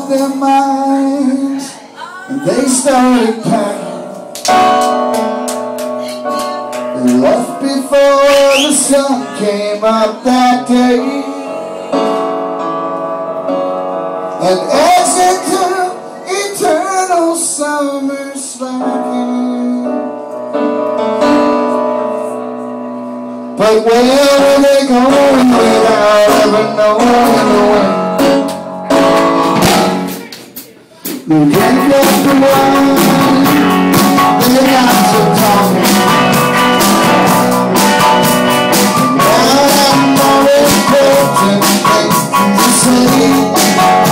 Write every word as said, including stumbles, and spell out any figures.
lost their minds and they started packing. They left before the sun came up that day, and exit to eternal summer slacking. But where are they going without ever knowing the way? They drank up the wine, they got to talking. Now I'm always important things to say.